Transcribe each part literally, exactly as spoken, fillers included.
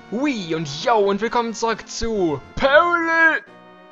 Hui und yo und willkommen zurück zu Parallel!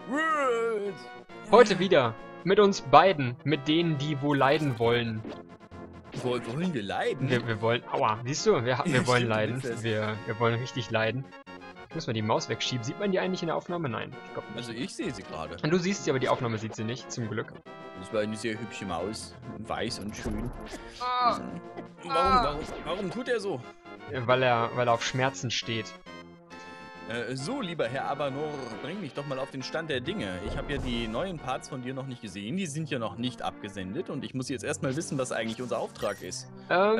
Heute wieder mit uns beiden, mit denen, die wohl leiden wollen. Wo, wollen wir leiden? Wir, wir wollen, aua, siehst du, wir, wir wollen Stimmt, leiden. du bist es. Wir, wir wollen richtig leiden. Ich muss mal die Maus wegschieben. Sieht man die eigentlich in der Aufnahme? Nein, ich glaube nicht. Also ich sehe sie gerade. Und du siehst sie, aber die Aufnahme sieht sie nicht, zum Glück. Das war eine sehr hübsche Maus. Weiß und schön. Ah, Warum, warum, warum tut er so? weil er, weil er auf Schmerzen steht. Äh, so, lieber Herr Abanor, bring mich doch mal auf den Stand der Dinge. Ich habe ja die neuen Parts von dir noch nicht gesehen. Die sind ja noch nicht abgesendet. Und ich muss jetzt erstmal wissen, was eigentlich unser Auftrag ist.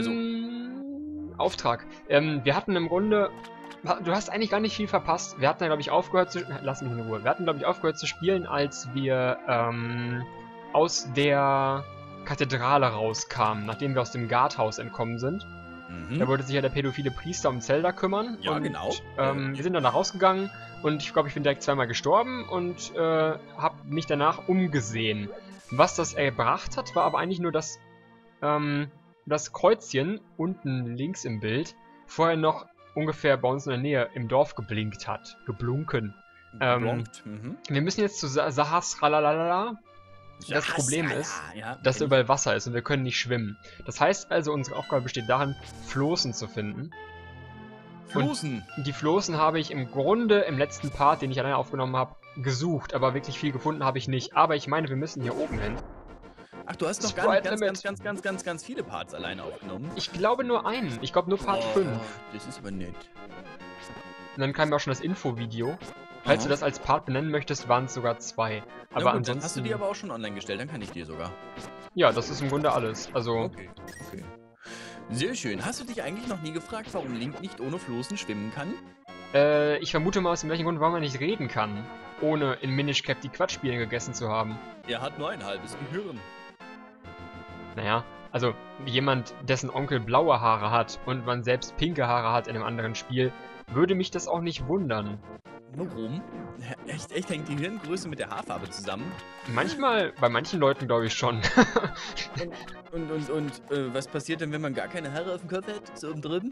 Ähm, Auftrag. Ähm, wir hatten im Grunde... Du hast eigentlich gar nicht viel verpasst. Wir hatten ja, glaube ich, aufgehört zu... Lass mich in Ruhe. Wir hatten, glaube ich, aufgehört zu spielen, als wir ähm, aus der Kathedrale rauskamen, nachdem wir aus dem Guardhaus entkommen sind. Mhm. Da wollte sich ja der pädophile Priester um Zelda kümmern. Ja, und, genau. Ähm, wir sind dann da rausgegangen und ich glaube, ich bin direkt zweimal gestorben und äh, habe mich danach umgesehen. Was das erbracht hat, war aber eigentlich nur, dass ähm, das Kreuzchen unten links im Bild vorher noch ungefähr bei uns in der Nähe im Dorf geblinkt hat. Geblunken. Ähm, Blonkt. Mhm. Wir müssen jetzt zu Sa Sahas Ralalala. Das Ja, Problem ja, ist, ja, dass kenn ich. überall Wasser ist und wir können nicht schwimmen. Das heißt also, unsere Aufgabe besteht darin, Floßen zu finden. Floßen. Und die Floßen habe ich im Grunde im letzten Part, den ich alleine aufgenommen habe, gesucht, aber wirklich viel gefunden habe ich nicht. Aber ich meine, wir müssen hier oben hin. Ach, du hast noch gar Sprite nicht ganz, Limit. ganz, ganz, ganz, ganz, ganz viele Parts alleine aufgenommen. Ich glaube nur einen. Ich glaube nur Part Oh, fünf. Das ist aber nett. Und dann kam ja auch schon das Infovideo. Falls Aha. du das als Part benennen möchtest, waren es sogar zwei. Aber Na gut, ansonsten... dann hast du die aber auch schon online gestellt, dann kann ich dir sogar. Ja, das ist im Grunde alles. Also... Okay, okay. Sehr schön. Hast du dich eigentlich noch nie gefragt, warum Link nicht ohne Floßen schwimmen kann? Äh, ich vermute mal aus dem gleichen Grund, warum er nicht reden kann. Ohne in Minish Cap die Quatschspiele gegessen zu haben. Er hat nur ein halbes Gehirn. Naja, also jemand, dessen Onkel blaue Haare hat und man selbst pinke Haare hat in einem anderen Spiel, würde mich das auch nicht wundern. Warum? Echt, echt hängt die Hirngröße mit der Haarfarbe zusammen? Manchmal, bei manchen Leuten glaube ich schon. Und, und, und äh, was passiert denn, wenn man gar keine Haare auf dem Kopf hat? So oben drüben?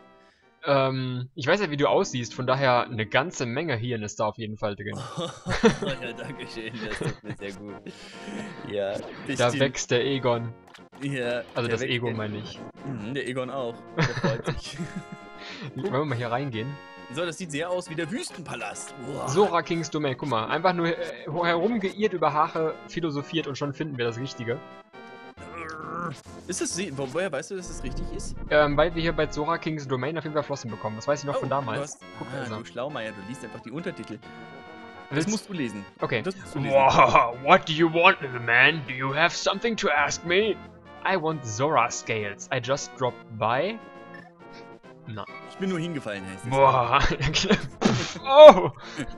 ähm, ich weiß ja, wie du aussiehst, von daher eine ganze Menge Hirn ist da auf jeden Fall drin. Ja, danke schön, das tut mir sehr gut. Ja, das Da stimmt. wächst der Egon. Ja, Also der das wächst Ego der- meine ich. Mhm, der Egon auch. Der freut sich. Wollen wir mal hier reingehen? So, das sieht sehr aus wie der Wüstenpalast. Wow. Sora Kings Domain, guck mal, einfach nur äh, herumgeirrt über Haare, philosophiert und schon finden wir das Richtige. Ist es, sie- wo- woher weißt du, dass es richtig ist? Ähm, weil wir hier bei Sora Kings Domain auf jeden Fall Flossen bekommen. Das weiß ich noch von Du damals. hast, Guck, da ist ah, er. du Schlaumeier, du liest einfach die Untertitel. Das Willst- musst du lesen. Okay. Das musst du lesen. Wow, what do you want, little man? Do you have something to ask me? I want Zora Scales. I just dropped by. Na. Ich bin nur hingefallen, heißt es. Boah. Oh!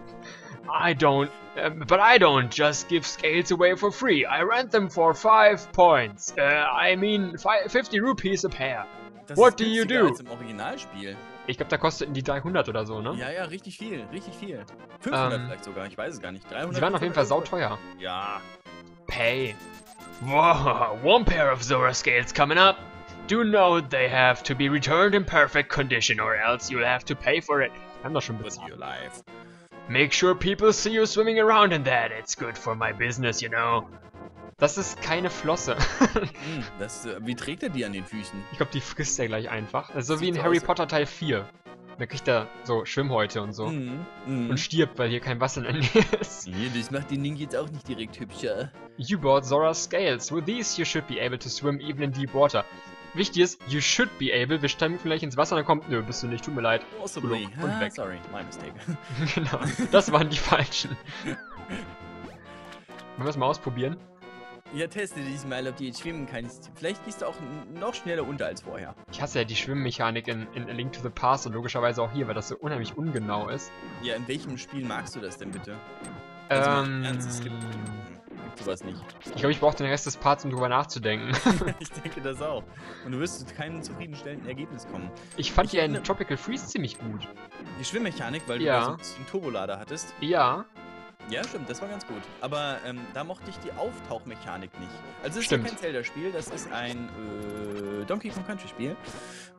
I don't, uh, but I don't just give scales away for free. I rent them for five points. Uh, I mean, fi fifty rupees a pair. Das What ist do you günstiger do? als im Originalspiel. Ich glaube, da kosteten die dreihundert oder so, ne? Ja, ja, richtig viel, richtig viel. fünfhundert Ähm, vielleicht sogar, ich weiß es gar nicht. dreihundert. Sie waren auf jeden Fall fünfhundert sauteuer. Ja. Pay. Wow, one pair of Zora scales coming up. Do note they have to be returned in perfect condition or else you'll have to pay for it. Wir haben das schon But bezahlt. you're alive. Make sure people see you swimming around in that. It's good for my business, you know. Das ist keine Flosse. Hm, das, äh, wie trägt er die an den Füßen? Ich glaube, die frisst er gleich einfach. Das ist so wie Sieht in so Harry aus. Potter Teil vier. Da kriegt er so Schwimmhäute und so. Mhm. Mhm. Und stirbt, weil hier kein Wasser in der Nähe ist. Nee, das macht den Link jetzt auch nicht direkt hübscher. You bought Zora's scales. With these you should be able to swim even in deep water. Wichtig ist, you should be able. Wir steigen vielleicht ins Wasser und dann kommt, nö, bist du nicht, tut mir leid. Possibly. Und Ah, weg. sorry, my mistake. Genau, das waren die falschen. Wollen wir es mal ausprobieren? Ja, teste diesmal, ob du jetzt schwimmen kannst. Vielleicht gehst du auch n- noch schneller unter als vorher. Ich hasse ja die Schwimmmechanik in, in A Link to the Past und logischerweise auch hier, weil das so unheimlich ungenau ist. Ja, in welchem Spiel magst du das denn bitte? Also mal im Ähm, Ernst, es gibt, hm, gibt sowas nicht. ich glaube, ich brauche den Rest des Parts, um drüber nachzudenken. Ich denke das auch. Und du wirst zu keinem zufriedenstellenden Ergebnis kommen. Ich fand Ich die in erinnere- Tropical Freeze ziemlich gut. Die Schwimmmechanik, weil du Ja. da so ein bisschen Turbolader hattest. Ja, Ja, stimmt, das war ganz gut. Aber ähm, da mochte ich die Auftauchmechanik nicht. Also es ist Stimmt. ja kein Zelda-Spiel, das ist ein äh, Donkey Kong Country-Spiel.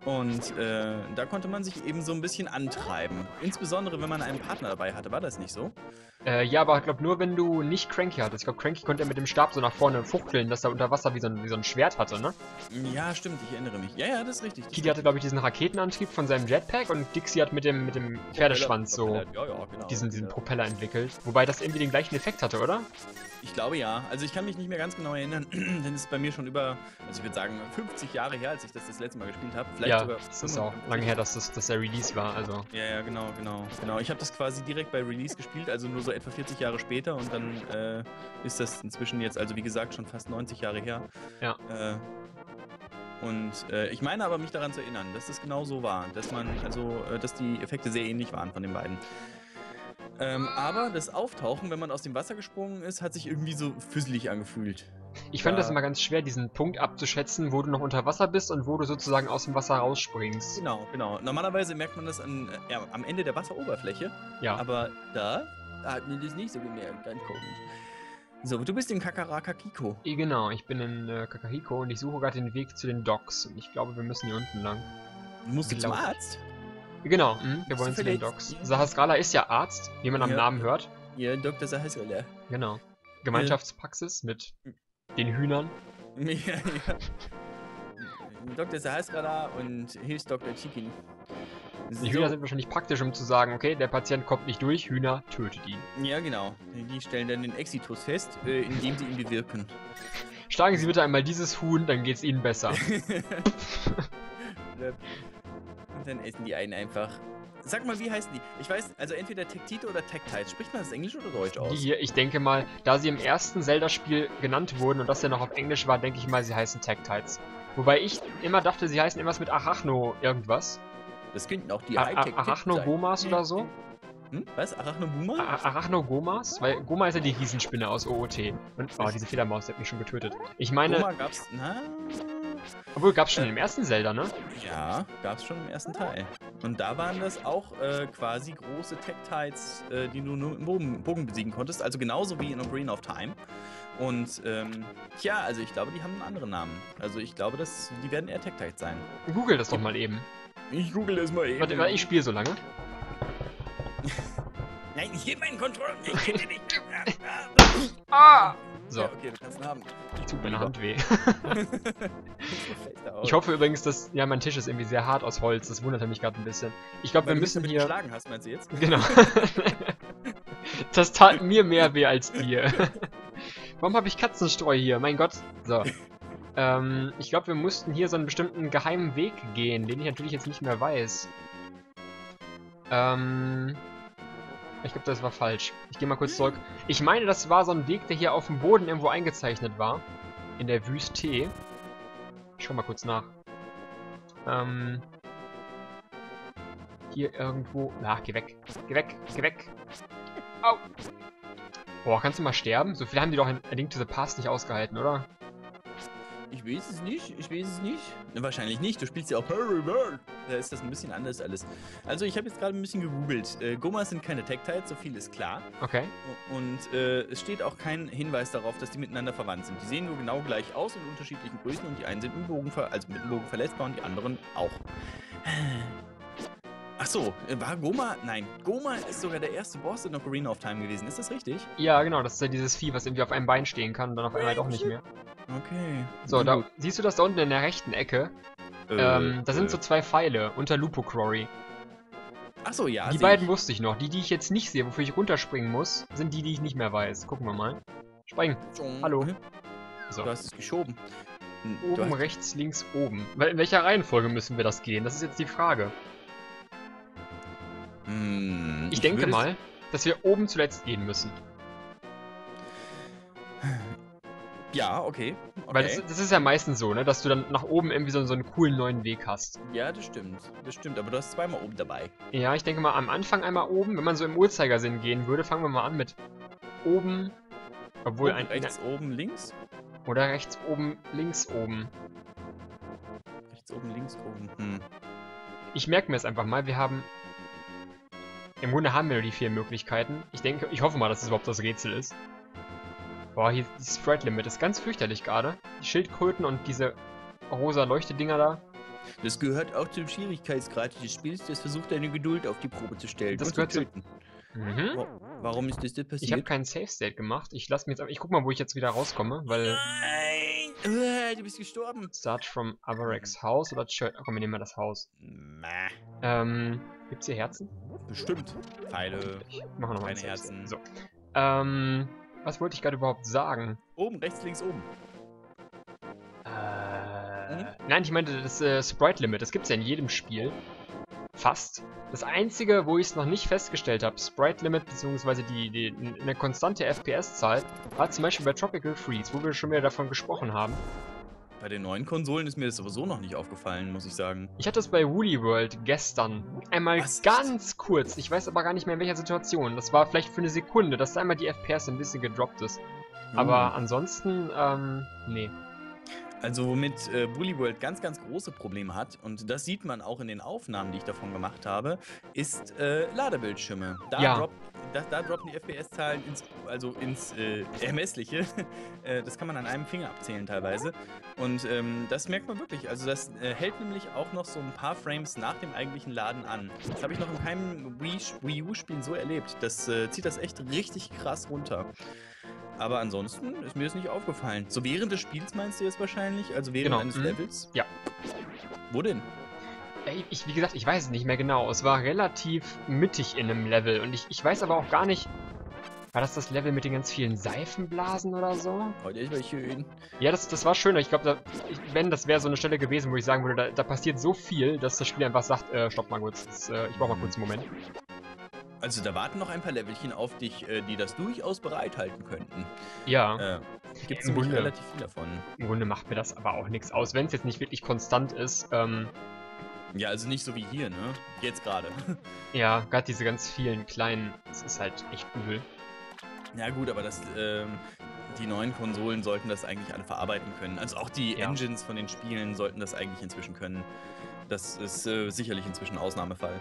Und äh, da konnte man sich eben so ein bisschen antreiben. Insbesondere, wenn man einen Partner dabei hatte. War das nicht so? Äh, ja, aber ich glaube nur, wenn du nicht Cranky hattest. Ich glaube, Cranky konnte ja mit dem Stab so nach vorne fuchteln, dass er unter Wasser wie so, ein, wie so ein Schwert hatte, ne? Ja, stimmt, ich erinnere mich. Ja, ja, das ist richtig. Das Kili hatte, glaube ich, diesen Raketenantrieb von seinem Jetpack und Dixie hat mit dem, mit dem Pferdeschwanz so Propeller, ja, ja, genau, diesen, diesen ja. Propeller entwickelt. Wobei das irgendwie den gleichen Effekt hatte, oder? Ich glaube ja. Also ich kann mich nicht mehr ganz genau erinnern, denn es ist bei mir schon über, also ich würde sagen, fünfzig Jahre her, als ich das das letzte Mal gespielt habe. Vielleicht Ja, sogar es ist auch lange her, dass das dass der Release war, also. Ja, ja, genau, genau, genau. Ich habe das quasi direkt bei Release gespielt, also nur so etwa vierzig Jahre später und dann äh, ist das inzwischen jetzt, also wie gesagt, schon fast neunzig Jahre her. Ja. Äh, und äh, ich meine aber mich daran zu erinnern, dass das genau so war, dass man, also, äh, dass die Effekte sehr ähnlich waren von den beiden. Ähm, aber das Auftauchen, wenn man aus dem Wasser gesprungen ist, hat sich irgendwie so füsselig angefühlt. Ich fand Ja. das immer ganz schwer, diesen Punkt abzuschätzen, wo du noch unter Wasser bist und wo du sozusagen aus dem Wasser rausspringst. Genau, genau. Normalerweise merkt man das an, äh, ja, am Ende der Wasseroberfläche. Ja. Aber da hat mir das nicht so gemerkt. Ganz komisch. So, du bist in Kakarakakiko. Eh, genau, ich bin in äh, Kakahiko und ich suche gerade den Weg zu den Docks. Und ich glaube, wir müssen hier unten lang. Musst du zum Glaub- Arzt? Genau, hm, wir Bist wollen du zu den verletzt? Docks. Ja. Sahasrala ist ja Arzt, wie man am Ja. Namen hört. Ja, Doktor Sahasrala. Genau. Gemeinschaftspraxis mit den Hühnern. Ja, ja. Doktor Sahasrala und Hilfsdoktor Chicken. Die Hühner sind wahrscheinlich praktisch, um zu sagen, okay, der Patient kommt nicht durch, Hühner, tötet ihn. Ja, genau. Die stellen dann den Exitus fest, äh, indem sie ihn bewirken. Schlagen Sie bitte einmal dieses Huhn, dann geht's Ihnen besser. Und dann essen die einen einfach. Sag mal, wie heißen die? Ich weiß, also entweder Tektite oder Tektites. Spricht man das Englisch oder Deutsch aus? Die hier, ich denke mal, da sie im ersten Zelda-Spiel genannt wurden und das ja noch auf Englisch war, denke ich mal, sie heißen Tektites. Wobei ich immer dachte, sie heißen irgendwas mit Arachno irgendwas. Das könnten auch die A- Hightech A- Arachnogomas oder so? Hm? Was? Arachnobuma? A- Arachnogomas? Weil Goma ist ja die Riesenspinne aus O O T. Und, oh, diese Fledermaus, die hat mich schon getötet. Ich meine, Goma gab's. Na? obwohl, gab's schon Äh, im ersten Zelda, ne? Ja, gab's schon im ersten Teil. Und da waren das auch äh, quasi große Tektites, äh, die du nur im Bogen, Bogen besiegen konntest. Also genauso wie in Ocarina of Time. Und, ähm, tja, also ich glaube, die haben einen anderen Namen. Also ich glaube, dass die werden eher Tektites sein. Google das doch mal eben. Ich google das mal eben. Warte, warte, ich spiele so lange. Nein, ich gebe meinen Controller. Ich gebe dir nicht. Ah! So, Ja, okay, du kannst ihn haben. tut meine Hand weh. Ich Ich hoffe übrigens, dass... Ja, mein Tisch ist irgendwie sehr hart aus Holz. Das wundert mich gerade ein bisschen. Ich glaube, wir müssen hier... geschlagen hast, meinst du jetzt? Genau. Das tat mir mehr weh als dir. Warum habe ich Katzenstreu hier? Mein Gott. So. Ähm, ich glaube, wir mussten hier so einen bestimmten geheimen Weg gehen, den ich natürlich jetzt nicht mehr weiß. Ähm... Ich glaube, das war falsch. Ich gehe mal kurz zurück. Ich meine, das war so ein Weg, der hier auf dem Boden irgendwo eingezeichnet war. In der Wüste. Ich schau mal kurz nach. Ähm... Hier irgendwo... Ach, geh weg. Geh weg. Geh weg. Au. Boah, kannst du mal sterben? So viel haben die doch in A Link to the Past nicht ausgehalten, oder? Ich weiß es nicht, ich weiß es nicht. Na, wahrscheinlich nicht, du spielst ja auch Harry World. Da ist das ein bisschen anders alles. Also ich habe jetzt gerade ein bisschen gegoogelt. Äh, Gomas sind keine Tektites, so viel ist klar. Okay. Und äh, es steht auch kein Hinweis darauf, dass die miteinander verwandt sind. Die sehen nur genau gleich aus in unterschiedlichen Größen und die einen sind mit dem Bogen, ver also mit dem Bogen verletzbar und die anderen auch. Ach so, äh, war Goma? Nein, Goma ist sogar der erste Boss in Ocarina of Time gewesen. Ist das richtig? Ja, genau, das ist ja dieses Vieh, was irgendwie auf einem Bein stehen kann und dann auf einmal doch nicht mehr. Okay. So, Na da gut. siehst du das da unten in der rechten Ecke? Äh, ähm, da sind äh. so zwei Pfeile unter Lupo Quarry. Ach so, ja. Die seh beiden ich. wusste ich noch. Die, die ich jetzt nicht sehe, wofür ich runterspringen muss, sind die, die ich nicht mehr weiß. Gucken wir mal. Spring. Hallo. So. Du hast es geschoben. Du Oben, hast- rechts, links, oben. Wel- In welcher Reihenfolge müssen wir das gehen? Das ist jetzt die Frage. Hm, Ich, denke würde es- mal, dass wir oben zuletzt gehen müssen. Ja, okay. Weil okay. das, das ist ja meistens so, ne, dass du dann nach oben irgendwie so, so einen coolen neuen Weg hast. Ja, das stimmt. Das stimmt, aber du hast zweimal oben dabei. Ja, ich denke mal am Anfang einmal oben. Wenn man so im Uhrzeigersinn gehen würde, fangen wir mal an mit oben. Obwohl Oben, ein. rechts, oben, links. Oder rechts oben, links oben. Rechts, oben, links, oben. Hm. Ich merke mir es einfach mal, wir haben... Im Grunde haben wir nur die vier Möglichkeiten. Ich denke, ich hoffe mal, dass es überhaupt das Rätsel ist. Boah, hier die Sprite Limit ist ganz fürchterlich gerade. Die Schildkröten und diese rosa Leuchtedinger da. Das gehört auch zum Schwierigkeitsgrad des Spiels, das versucht deine Geduld auf die Probe zu stellen. Das und gehört zu zu... töten. Mhm. Warum ist das denn passiert? Ich habe keinen Save State gemacht. Ich lasse mir jetzt... Ich guck mal, wo ich jetzt wieder rauskomme, weil... Nein! Du bist gestorben. Start from Avarex House oder Church... Komm, wir nehmen mal das Haus. Mäh. Ähm... Gibt's hier Herzen? Bestimmt. Pfeile. Ich mache noch Keine ein Herzen. So. Ähm... Was wollte ich gerade überhaupt sagen? Oben, rechts, links, oben. Äh... Mhm. Nein, ich meinte das äh, Sprite Limit. Das gibt's ja in jedem Spiel. Fast. Das einzige, wo ich es noch nicht festgestellt habe, Sprite Limit bzw. die, die eine konstante F P S-Zahl, war zum Beispiel bei Tropical Freeze, wo wir schon wieder davon gesprochen haben. Bei den neuen Konsolen ist mir das sowieso noch nicht aufgefallen, muss ich sagen. Ich hatte es bei Woolly World gestern einmal Was? ganz kurz, ich weiß aber gar nicht mehr in welcher Situation. Das war vielleicht für eine Sekunde, dass da einmal die F P S ein bisschen gedroppt ist. Aber Mhm. ansonsten, ähm, nee. Also womit äh, Woolly World ganz, ganz große Probleme hat, und das sieht man auch in den Aufnahmen, die ich davon gemacht habe, ist äh, Ladebildschirme. Da, Ja. drop, da, da droppen die F P S-Zahlen ins, also ins äh, Ermessliche. äh, das kann man an einem Finger abzählen teilweise. Und ähm, das merkt man wirklich. Also das äh, hält nämlich auch noch so ein paar Frames nach dem eigentlichen Laden an. Das habe ich noch in keinem Wii, Wii U-Spiel so erlebt. Das äh, zieht das echt richtig krass runter. Aber ansonsten ist mir das nicht aufgefallen. So während des Spiels meinst du jetzt wahrscheinlich? Also während Genau, eines mhm. Levels? Ja. Wo denn? Ey, Ich, wie gesagt, ich weiß es nicht mehr genau. Es war relativ mittig in einem Level und ich, ich weiß aber auch gar nicht... War das das Level mit den ganz vielen Seifenblasen oder so? Heute ist mal schön. Ja, das, das war schöner. Ich glaube, da, ich- wenn, das wäre so eine Stelle gewesen, wo ich sagen würde, da, da passiert so viel, dass das Spiel einfach sagt, äh, stopp mal kurz, das, äh, ich brauche mal kurz einen Moment. Also da warten noch ein paar Levelchen auf dich, äh, die das durchaus bereithalten könnten. Ja, Äh, Gibt es Im nämlich Grunde. relativ viel davon. im Grunde macht mir das aber auch nichts aus, wenn es jetzt nicht wirklich konstant ist. Ähm, Ja, also nicht so wie hier, ne? Jetzt gerade. ja, gerade diese ganz vielen kleinen, das ist halt echt übel. Ja gut, aber das, ähm, die neuen Konsolen sollten das eigentlich alle verarbeiten können. Also auch die Ja. Engines von den Spielen sollten das eigentlich inzwischen können. Das ist äh, sicherlich inzwischen Ausnahmefall.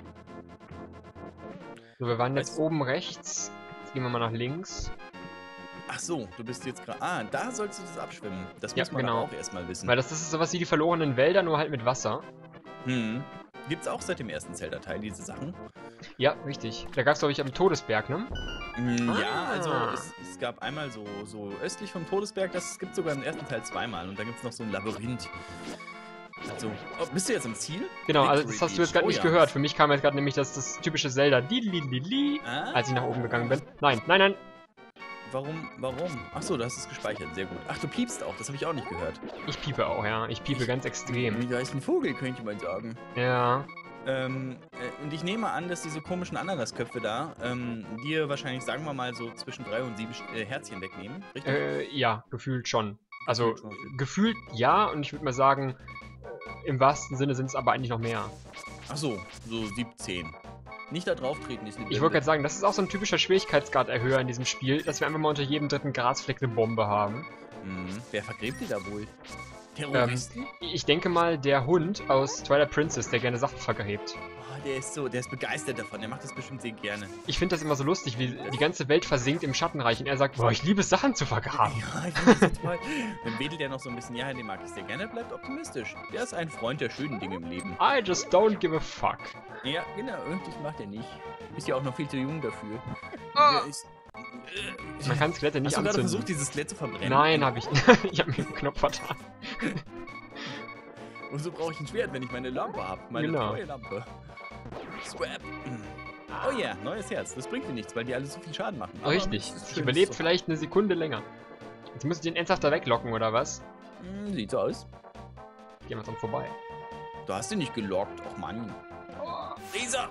So, wir waren jetzt Weißt- oben rechts. Jetzt gehen wir mal nach links. Ach so, du bist jetzt gerade. Ah, da sollst du das abschwimmen. Das Ja, muss man genau. aber auch erstmal wissen. Weil das, das ist sowas wie die verlorenen Wälder, nur halt mit Wasser. Hm. Gibt's auch seit dem ersten Zelda-Teil diese Sachen? Ja, richtig. Da gab es, glaube ich, am Todesberg, ne? Hm, Ja, Ah. also es, es gab einmal so, so östlich vom Todesberg, das gibt sogar im ersten Teil zweimal. Und da gibt's noch so ein Labyrinth. Also, oh, bist du jetzt am Ziel? Genau, also Victory das hast du Beach. jetzt gerade Oh nicht ja. gehört. Für mich kam jetzt gerade nämlich das, das typische Zelda, Li, Ah, als ich nach oben gegangen bin. Nein, nein, nein. Warum? Warum? Ach so, du hast es gespeichert, sehr gut. Ach, du piepst auch, das habe ich auch nicht gehört. Ich piepe auch, ja. Ich piepe ganz extrem. Da ist ein Vogel, könnte man sagen. Ja. Ähm, äh, und ich nehme an, dass diese komischen Ananasköpfe da ähm, dir wahrscheinlich, sagen wir mal, so zwischen drei und sieben äh, Herzchen wegnehmen, richtig? Äh, ja, gefühlt schon. Also, Gefühlt schon. gefühlt ja, und ich würde mal sagen, äh, im wahrsten Sinne sind es aber eigentlich noch mehr. Ach so, so siebzehn. Nicht da drauf treten, ist eine Ich wollte gerade sagen, das ist auch so ein typischer Schwierigkeitsgrad-Erhöher in diesem Spiel, dass wir einfach mal unter jedem dritten Grasfleck eine Bombe haben. Hm, wer vergräbt die da wohl? Terroristen? Ich denke mal, der Hund aus Twilight Princess, der gerne Sachen vergräbt. Oh, der ist so, der ist begeistert davon, der macht das bestimmt sehr gerne. Ich finde das immer so lustig, wie die ganze Welt versinkt im Schattenreich und er sagt, boah, ich liebe es, Sachen zu vergraben. Ja, ich finde das so toll. Dann wedelt er noch so ein bisschen, ja, den mag ich sehr gerne, bleibt optimistisch. Der ist ein Freund der schönen Dinge im Leben. I just don't give a fuck. Ja, genau, das macht er nicht. Ist ja auch noch viel zu jung dafür. Ah. Der ist, äh, Man kann Skelette nicht Hast du gerade anzünden. versucht, dieses Skelett zu verbrennen? Nein, habe ich Ich habe mir den Knopf vertan. Und so brauche ich ein Schwert, wenn ich meine Lampe habe. Meine Genau. neue Lampe. Swap. Oh ja, yeah, neues Herz. Das bringt dir nichts, weil die alle so viel Schaden machen. Aber Richtig. es ist Ich schön, überlebe so. vielleicht eine Sekunde länger. Jetzt müssen wir den ernsthafter weglocken, oder was? Hm, sieht so aus. Gehen wir dran vorbei. Du hast ihn nicht gelockt. Och Mann. Riese!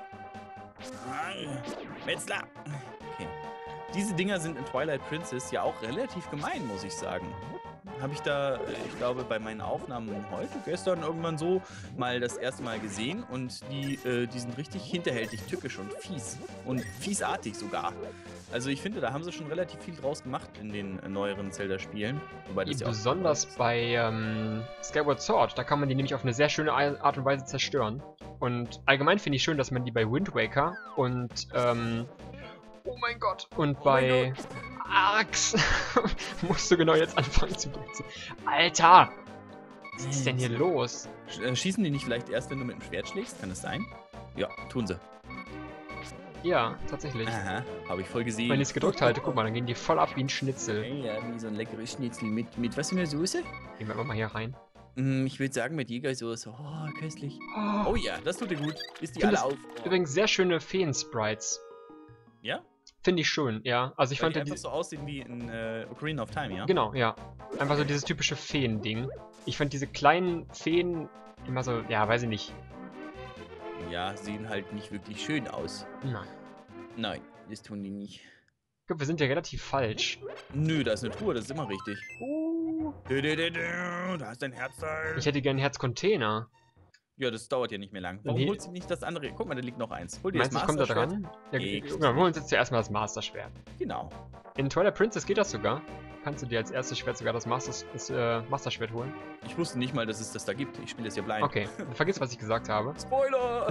Metzler! Okay. Diese Dinger sind in Twilight Princess ja auch relativ gemein, muss ich sagen. Habe ich da, äh, ich glaube, bei meinen Aufnahmen heute, gestern irgendwann so mal das erste Mal gesehen und die, äh, die sind richtig hinterhältig, tückisch und fies. Und fiesartig sogar. Also ich finde, da haben sie schon relativ viel draus gemacht in den äh, neueren Zelda-Spielen. Wobei das ja auch Besonders bei ähm, Skyward Sword, da kann man die nämlich auf eine sehr schöne Art und Weise zerstören. Und allgemein finde ich schön, dass man die bei Wind Waker und ähm, oh mein Gott, und Oh bei Arx musst du genau jetzt anfangen zu benutzen. Alter! Was ist denn hier los? Sch äh, schießen die nicht vielleicht erst, wenn du mit dem Schwert schlägst? Kann das sein? Ja, tun sie. Ja, tatsächlich. Aha, habe ich voll gesehen. Wenn ich es gedrückt halte, guck mal, dann gehen die voll ab wie ein Schnitzel. Ja, wie so ein leckeres Schnitzel. Mit, mit was für einer Soße? Gehen wir mal hier rein. Mm, ich würde sagen mit Jägersoße. Oh, köstlich. Oh ja, das tut dir gut. Ist die Find alle es auf. Oh. Übrigens sehr schöne Feen-Sprites. Ja? Finde ich schön, ja. Also ich Weil fand die ja einfach die... so aussehen wie in äh, Ocarina of Time, ja? Genau, ja. Einfach so dieses typische Feen-Ding. Ich fand diese kleinen Feen immer so, ja, weiß ich nicht. Ja, sehen halt nicht wirklich schön aus. Nein. Nein, das tun die nicht. Ich glaube, wir sind ja relativ falsch. Nö, da ist eine Truhe, das ist immer richtig. Uh. Du, du, du, du, da ist dein Herzteil. Ich hätte gern einen Herzcontainer. Ja, das dauert ja nicht mehr lang. Warum Nee. holst du nicht das andere? Guck mal, da liegt noch eins. Hol dir Meinst du, das ich komme da Master-Schwert. dran? Ja, Nee, genau, wir holen uns jetzt zuerst mal das Master-Schwert. Genau. In Twilight Princess geht das sogar. Kannst du dir als erstes Schwert sogar das, Masters, das äh, Master-Schwert holen? Ich wusste nicht mal, dass es das da gibt. Ich spiele das ja blind. Okay, vergiss, was ich gesagt habe. Spoiler!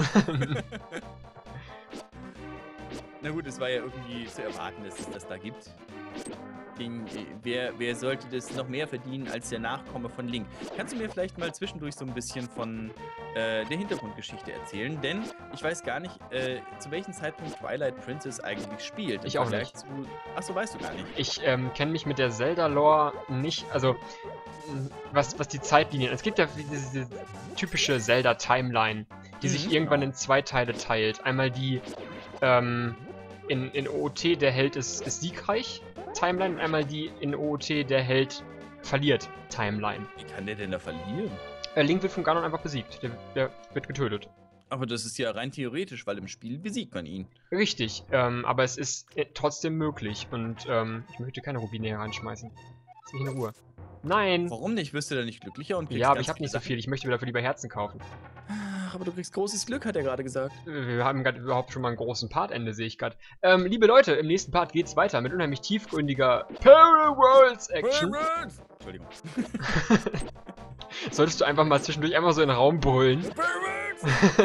Na gut, es war ja irgendwie zu erwarten, dass es das da gibt. Den, äh, wer, wer sollte das noch mehr verdienen als der Nachkomme von Link? Kannst du mir vielleicht mal zwischendurch so ein bisschen von äh, der Hintergrundgeschichte erzählen? Denn ich weiß gar nicht, äh, zu welchem Zeitpunkt Twilight Princess eigentlich spielt. Ich auch nicht. Zu... Achso, weißt du gar nicht. Ich ähm, kenne mich mit der Zelda-Lore nicht, also mh, was, was die Zeitlinien... Es gibt ja diese, diese typische Zelda-Timeline, die Mhm, sich irgendwann genau. in zwei Teile teilt. Einmal die ähm, in, in O O T, der Held ist, ist siegreich, Timeline, und einmal die in O O T, der Held verliert, Timeline. Wie kann der denn da verlieren? Äh, Link wird von Ganon einfach besiegt, der, der wird getötet. Aber das ist ja rein theoretisch, weil im Spiel besiegt man ihn. Richtig, ähm, aber es ist äh, trotzdem möglich und ähm, ich möchte keine Rubine hier reinschmeißen. Lass mich in Ruhe. Nein! Warum nicht? Wirst du da nicht glücklicher und kriegst Ja, aber ganz ich habe viele nicht so Sachen? viel, ich möchte wieder für lieber Herzen kaufen. Ach, aber du kriegst großes Glück, hat er gerade gesagt. Wir haben gerade überhaupt schon mal einen großen Partende, sehe ich gerade. Ähm, liebe Leute, im nächsten Part geht's weiter mit unheimlich tiefgründiger Paraworlds-Action. Pirates! Entschuldigung. Solltest du einfach mal zwischendurch einmal so in den Raum brüllen. Pirates!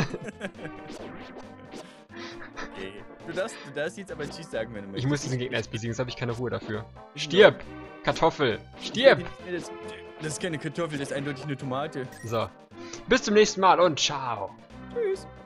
Okay. Du darfst, du darfst jetzt aber Tschüss sagen, wenn du möchtest. Ich muss diesen Gegner jetzt besiegen, sonst habe ich keine Ruhe dafür. Stirb! Kartoffel! Stirb! Das, das ist keine Kartoffel, das ist eindeutig eine Tomate. So. Bis zum nächsten Mal und ciao! Tschüss.